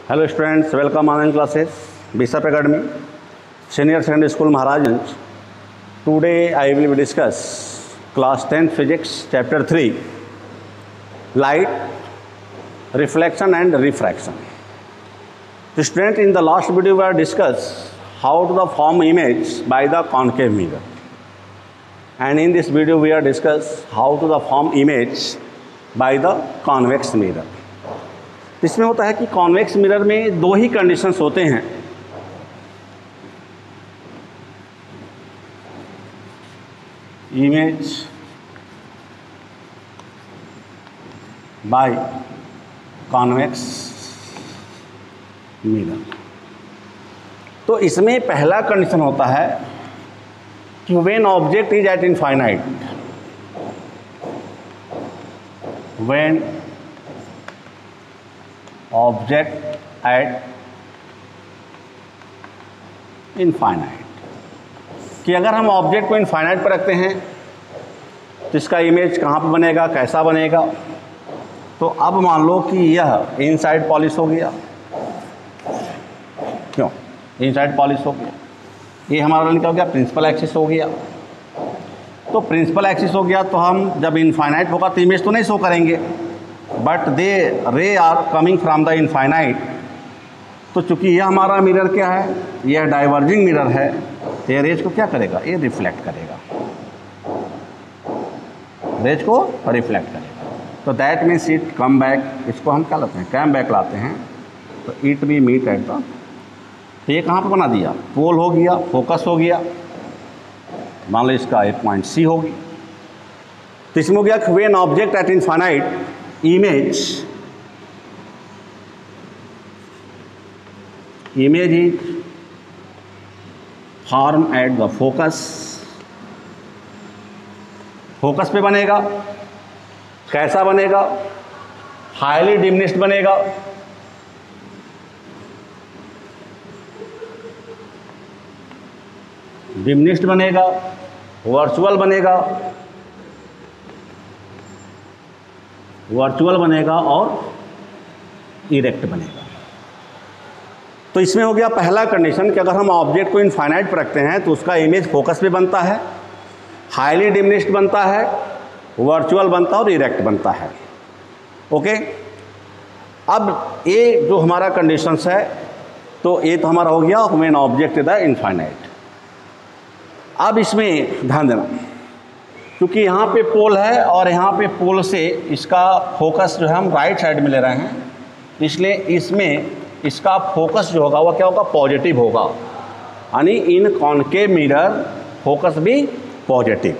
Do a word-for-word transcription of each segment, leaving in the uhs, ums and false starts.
Hello students, welcome online classes, Bishop Academy, Senior Secondary School Maharajganj. Today I will discuss class tenth physics chapter three, light, reflection and refraction. The student, in the last video we have discussed how to the form image by the concave mirror, and in this video we have discussed how to the form image by the convex mirror. इसमें होता है कि convex mirror में दो ही conditions होते हैं। Image by convex mirror. तो इसमें पहला कंडीशन होता है कि when object is at infinite, when object at infinite, कि अगर हम ऑब्जेक्ट को इनफाइनाइट पर रखते हैं तो इसका इमेज कहाँ पर बनेगा, कैसा बनेगा। तो अब मान लो कि यह इनसाइड पॉलिश हो गया, क्यों इनसाइड पॉलिश हो गया, ये हमारा क्या हो गया, प्रिंसिपल एक्सिस हो गया। तो प्रिंसिपल एक्सिस हो गया तो हम जब इनफाइनाइट होगा तो इमेज तो नहीं शो करेंगे, but the ray are coming from the infinite. तो चूंकि यह हमारा मिरर क्या है, यह डाइवर्जिंग मिरर है, तो ये रेज को क्या करेगा, ये रिफ्लेक्ट करेगा, रेज को रिफ्लेक्ट करेगा। तो that means it come back, इसको हम क्या लाते हैं, कम बैक लाते हैं। तो it be meet at the, तो ये कहाँ पर बना दिया, पोल हो गया, फोकस हो गया, मान लो इसका एक पॉइंट सी होगी। तो इसमें हो गया when object at infinite image image is formed at the focus, focus पे बनेगा, कैसा बनेगा, हाईली डिमिनिश्ड बनेगा। डिमिनिश्ड बनेगा, वर्चुअल बनेगा, वर्चुअल बनेगा और इरेक्ट बनेगा। तो इसमें हो गया पहला कंडीशन कि अगर हम ऑब्जेक्ट को इनफाइनाइट पर रखते हैं तो उसका इमेज फोकस पे बनता है, हाईली डिमिनिश्ड बनता है, वर्चुअल बनता है और इरेक्ट बनता है। ओके, अब ये जो हमारा कंडीशंस है, तो ये तो हमारा हो गया when object is the infinite. अब इसमें ध्यान देना, क्योंकि यहाँ पे पोल है और यहाँ पे पोल से इसका फोकस जो है हम राइट साइड में ले रहे हैं, इसलिए इसमें इसका फोकस जो होगा वह क्या होगा, पॉजिटिव होगा, यानी इन कॉनकेव मिरर फोकस भी पॉजिटिव।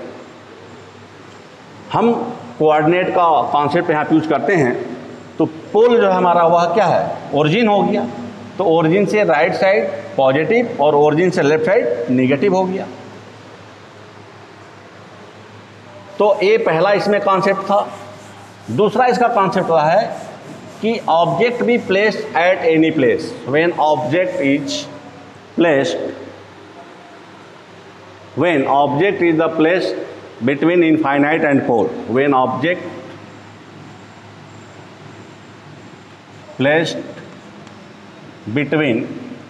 हम कोऑर्डिनेट का कॉन्सेप्ट यहाँ यूज करते हैं, तो पोल जो है हमारा वह क्या है, ओरिजिन हो गया। तो ओरिजिन से राइट साइड पॉजिटिव और ओरिजिन से लेफ्ट साइड निगेटिव हो गया। तो ये पहला इसमें कॉन्सेप्ट था। दूसरा इसका कॉन्सेप्ट रहा है कि object be placed at any place, when object is placed, when object is the place between infinite and pole, when object placed between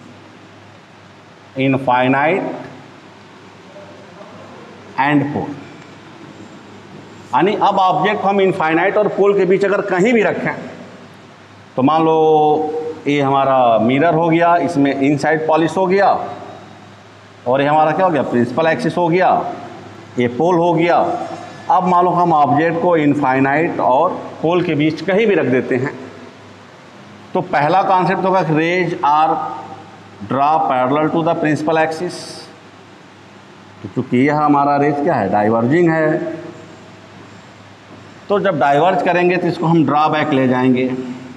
infinite and pole, यानी अब ऑब्जेक्ट हम इनफाइनाइट और पोल के बीच अगर कहीं भी रखें, तो मान लो ये हमारा मिरर हो गया, इसमें इनसाइड पॉलिश हो गया, और ये हमारा क्या हो गया, प्रिंसिपल एक्सिस हो गया, ये पोल हो गया। अब मान लो हम ऑब्जेक्ट को इनफाइनाइट और पोल के बीच कहीं भी रख देते हैं, तो पहला कॉन्सेप्ट होगा rays are draw parallel to the principal axis. तो चूँकि यह हमारा रेज क्या है, डाइवर्जिंग है, तो जब डाइवर्ज करेंगे तो इसको हम ड्रा बैक ले जाएंगे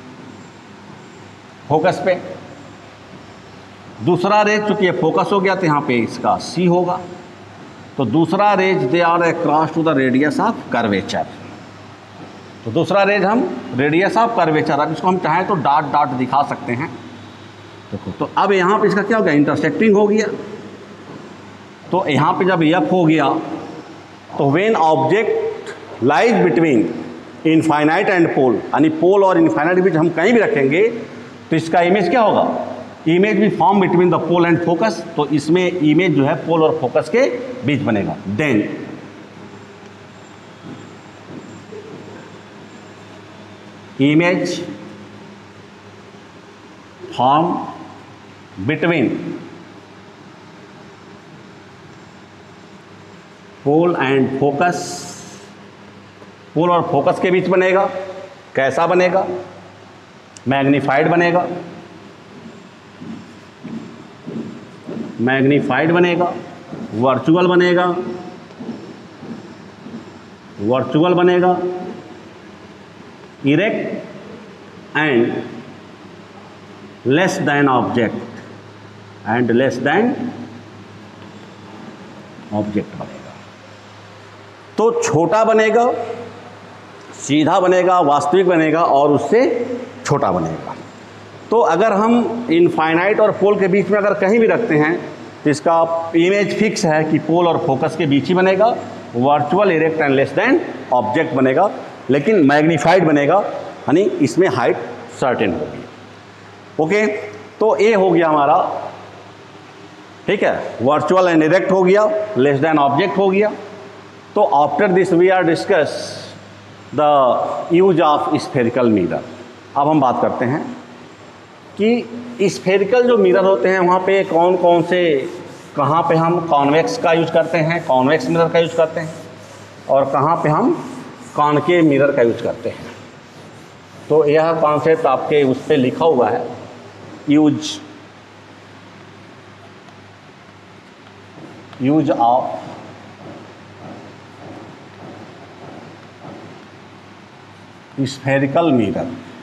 फोकस पे। दूसरा रेज चूंकि ये फोकस हो गया तो यहाँ पे इसका सी होगा। तो दूसरा rays they are across to the radius of curvature. तो दूसरा रेज हम रेडियस ऑफ कर्वेचर, अब इसको हम चाहें तो डॉट डॉट दिखा सकते हैं। देखो, तो अब यहाँ पे इसका क्या हो गया, इंटरसेक्टिंग हो गया। तो यहाँ पे जब एफ हो गया तो when object lies between infinite and pole, यानी पोल और इनफाइनाइट के बीच हम कहीं भी रखेंगे तो इसका इमेज क्या होगा, इमेज भी form between the pole and focus, तो इसमें इमेज जो है पोल और फोकस के बीच बनेगा। Then image form between pole and focus, pole और फोकस के बीच बनेगा। कैसा बनेगा, मैग्नीफाइड बनेगा, मैग्नीफाइड बनेगा, वर्चुअल बनेगा, वर्चुअल बनेगा, erect and less than object and less than object बनेगा। तो छोटा बनेगा, सीधा बनेगा, वास्तविक बनेगा और उससे छोटा बनेगा। तो अगर हम इनफाइनाइट और पोल के बीच में अगर कहीं भी रखते हैं तो इसका इमेज फिक्स है कि पोल और फोकस के बीच ही बनेगा, virtual, erect and less than object बनेगा, लेकिन मैग्नीफाइड बनेगा, यानी इसमें हाइट सर्टेन होगी। ओके, तो ए हो गया हमारा, ठीक है, वर्चुअल एंड इरेक्ट हो गया, लेस देन ऑब्जेक्ट हो गया। तो after this we are discuss the use of spherical mirror. अब हम बात करते हैं कि स्फेरिकल जो मिरर होते हैं वहाँ पे कौन कौन से, कहाँ पे हम कॉन्वेक्स का यूज करते हैं, कॉन्वेक्स मिरर का यूज करते हैं, और कहाँ पे हम कॉनकेव मिरर का यूज करते हैं। तो यह कॉन्सेप्ट आपके उस पर लिखा हुआ है, use use of spherical mirror.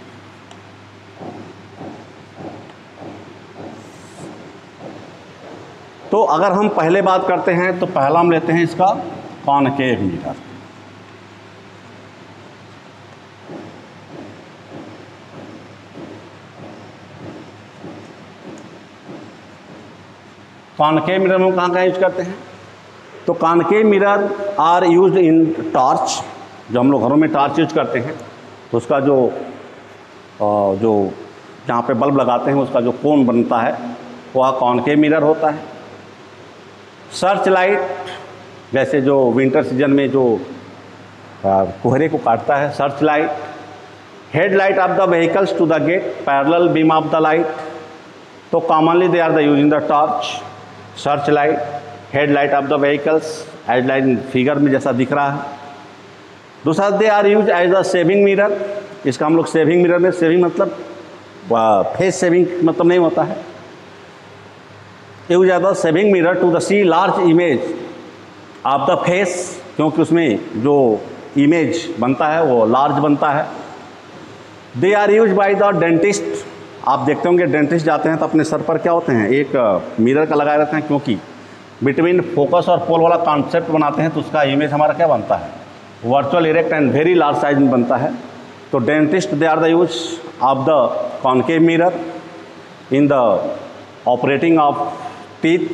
तो अगर हम पहले बात करते हैं तो पहला हम लेते हैं इसका कॉनकेव मिरर। कॉनकेव मिरर में कहाँ कहाँ यूज करते हैं, तो concave mirror are used in torch. जो हम लोग घरों में टॉर्च यूज करते हैं तो उसका जो जो जहाँ पे बल्ब लगाते हैं उसका जो कोन बनता है वह कॉनकेव मिरर होता है। सर्च लाइट, जैसे जो विंटर सीजन में जो कोहरे को काटता है, search light. Head light of the vehicles to the gate, parallel beam of the light. तो commonly they are the using the torch, search light, head light of the vehicles, as light figure में जैसा दिख रहा है। दूसरा they are use as a shaving mirror. इसका हम लोग सेविंग मिरर में, सेविंग मतलब फेस सेविंग मतलब नहीं होता है, use as a shaving mirror to the see large image of the face, क्योंकि उसमें जो इमेज बनता है वो लार्ज बनता है। They are use by the dentist. आप देखते होंगे डेंटिस्ट जाते हैं तो अपने सर पर क्या होते हैं, एक मिरर का लगाए रहते हैं, क्योंकि बिटवीन फोकस और पोल वाला कॉन्सेप्ट बनाते हैं तो उसका इमेज हमारा क्या बनता है, virtual, erect and very large size में बनता है। तो dentist they are the use of the concave mirror in the operating of teeth.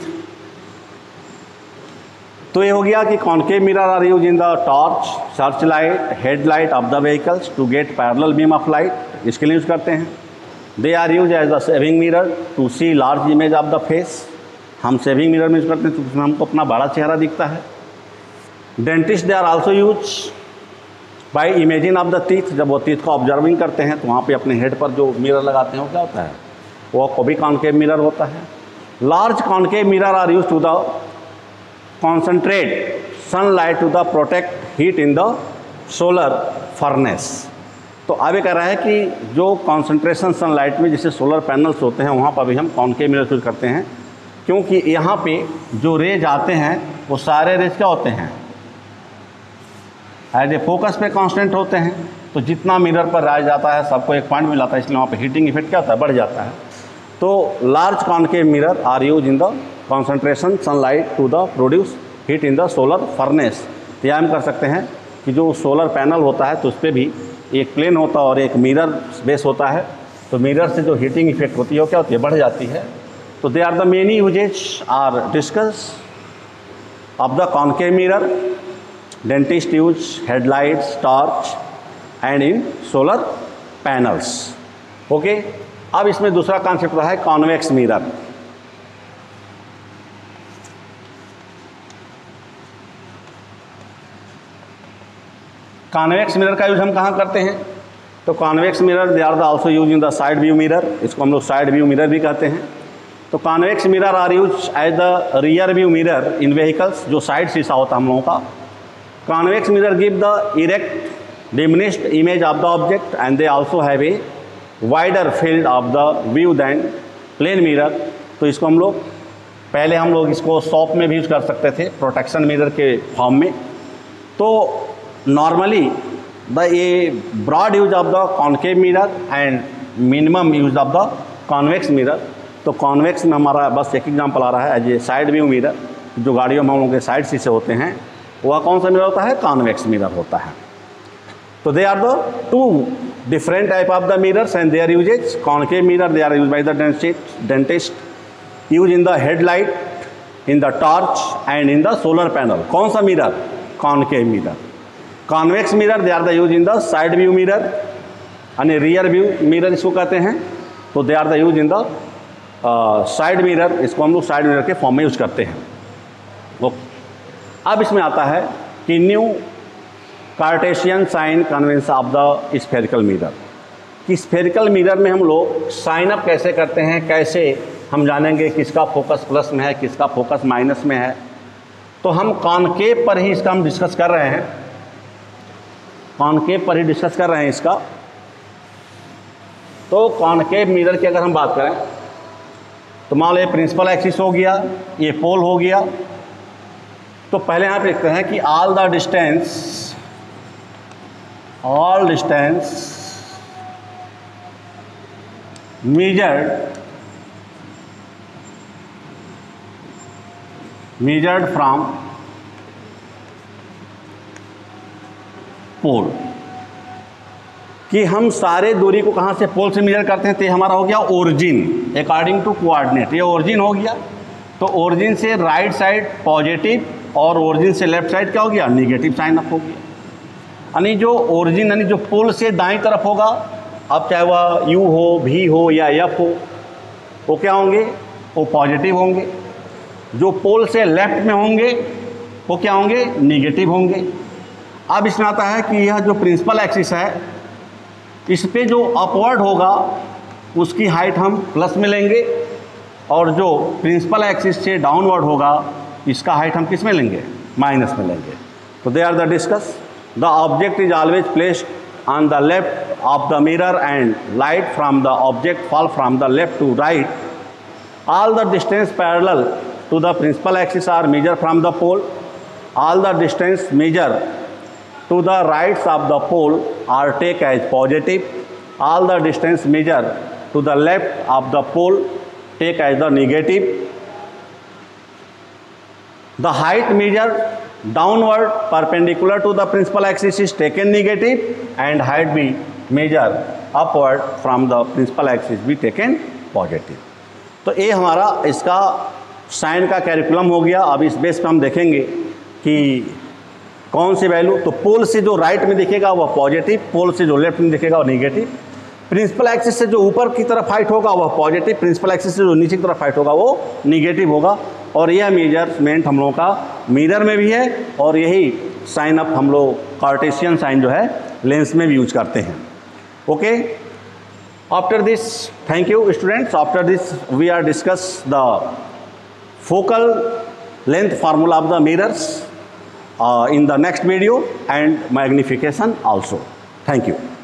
तो ये हो गया कि concave mirror are use in the torch, search light, head light of the vehicles to get parallel beam of light, इसके लिए use करते हैं। They are use as the shaving mirror to see large image of the face. हम shaving mirror में use करते हैं तो उसमें हमको अपना बड़ा चेहरा दिखता है। Dentist they are also use by imaging of the teeth. जब वो टीथ को ऑब्जर्विंग करते हैं तो वहाँ पे अपने हेड पर जो मिरर लगाते हैं वो क्या होता है, वो को भी कॉनकेव मिरर होता है। Large concave mirror are use to the concentrate sunlight to the protect heat in the solar furnace. तो अब ये कह रहा है कि जो कॉन्सेंट्रेशन सनलाइट में जैसे सोलर पैनल्स होते हैं वहाँ पर भी हम कॉनकेव मिरर यूज करते हैं, क्योंकि यहाँ पे जो रेज आते हैं वो सारे रेज क्या होते हैं, एज ए फोकस पे कांस्टेंट होते हैं। तो जितना मिरर पर राइज जाता है सबको एक पॉइंट मिलाता है, इसलिए वहाँ पे हीटिंग इफेक्ट क्या होता है, बढ़ जाता है। तो large concave mirror are use in the concentration sunlight to the produce heat in the solar furnace. तो यह हम कर सकते हैं कि जो सोलर पैनल होता है तो उस पर भी एक प्लेन होता है और एक मिरर बेस होता है। तो मिरर से जो हीटिंग इफेक्ट होती है वो क्या होती है, बढ़ जाती है। तो they are the many usages are discuss of the concave mirror. Dentist use headlights, torch and in solar panels. Okay, अब इसमें दूसरा कॉन्सेप्ट रहा है कॉन्वेक्स मिरर। कॉन्वेक्स मिरर का यूज हम कहाँ करते हैं? तो convex mirror they are the also use in the side view mirror, इसको हम लोग साइड व्यू मिरर भी कहते हैं। तो convex mirror are use as the rear view mirror in vehicles, जो साइड शीशा होता है हम लोगों का। Convex mirror give the erect diminished image of the object and they also have a wider field of the view than plane mirror. तो इसको हम लोग पहले हम लोग इसको शॉप में भी यूज कर सकते थे प्रोटेक्शन मिरर के फॉर्म में। तो normally the a broad use of the concave mirror and minimum use of the convex mirror. तो कॉन्वेक्स में हमारा बस एक एग्जांपल आ रहा है as a side view mirror, जो गाड़ियों में हम लोगों के साइड शीशे होते हैं वह कौन सा मिरर होता है? कॉन्वेक्स मिरर होता है। तो they are the two different type of the mirrors and their uses. Concave mirror they are used by the dentist, dentist use in the headlight, in the torch and in the solar panel. कौन सा mirror? Concave mirror. Convex mirror they are the used in the side view mirror and rear view mirror इसको कहते हैं। तो they are the used in the uh, side mirror, इसको हम लोग side mirror के फॉर्म में यूज करते हैं। वो अब इसमें आता है कि new Cartesian sign convention of the spherical mirror, कि स्फेरिकल मिरर में हम लोग साइन अप कैसे करते हैं, कैसे हम जानेंगे किसका फोकस प्लस में है किसका फोकस माइनस में है। तो हम कॉनकेव पर ही इसका हम डिस्कस कर रहे हैं, कॉनकेव पर ही डिस्कस कर रहे हैं इसका। तो कॉनकेव मिरर की अगर हम बात करें तो मान लो ये प्रिंसिपल एक्सिस हो गया, ये पोल हो गया। तो पहले यहाँ पे लिखते हैं कि all the distance all distance measured measured from pole, कि हम सारे दूरी को कहाँ से पोल से मेजर करते हैं। तो ये हमारा हो गया ओरिजिन अकॉर्डिंग टू कोऑर्डिनेट, ये ओरिजिन हो गया। तो ओरिजिन से राइट साइड पॉजिटिव और ओरिजिन से लेफ्ट साइड क्या हो गया? निगेटिव साइन अप हो गया। यानी जो ओरिजिन यानी जो पोल से दाईं तरफ होगा, अब चाहे वह यू हो, भी हो या एफ हो, वो क्या होंगे? वो पॉजिटिव होंगे। जो पोल से लेफ्ट में होंगे वो क्या होंगे? निगेटिव होंगे। अब इसमें आता है कि यह जो प्रिंसिपल एक्सिस है इस पे जो अपवर्ड होगा उसकी हाइट हम प्लस में लेंगे, और जो प्रिंसिपल एक्सिस से डाउनवर्ड होगा इसका हाइट हम किस में लेंगे? माइनस में लेंगे। तो they are the discuss the object is always placed on the left of the mirror and light from the object fall from the left to right. All the distance parallel to the principal axis are measured from the pole. All the distance measured to the right of the pole are taken as positive. All the distance measured to the left of the pole take as the negative. The height measured downward perpendicular to the principal axis is taken negative and height be measure upward from the principal axis be taken positive. तो ये हमारा इसका sign का curriculum हो गया। अब इस base पे हम देखेंगे कि कौन सी वैल्यू, तो पोल से जो राइट में दिखेगा वह पॉजिटिव, पोल से जो लेफ्ट में दिखेगा वह निगेटिव, प्रिंसिपल एक्सिस से जो ऊपर की तरफ हाइट होगा वह पॉजिटिव, प्रिंसिपल एक्सिस से जो नीचे की तरफ हाइट होगा वो निगेटिव होगा। और यह मेजरमेंट हम लोगों का मिरर में भी है, और यही साइन अप हम लोग कार्टेशियन साइन जो है लेंस में भी यूज करते हैं। Okay, after this, thank you students, after this we are discuss the focal length formula of the mirrors in the next video and magnification also. Thank you.